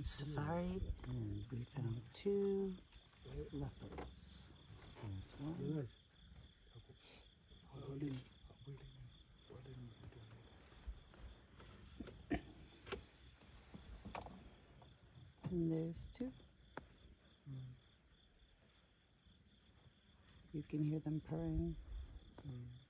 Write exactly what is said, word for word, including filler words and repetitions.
safari, and we found two leopards. There's one. And there's two. You can hear them purring. Mm.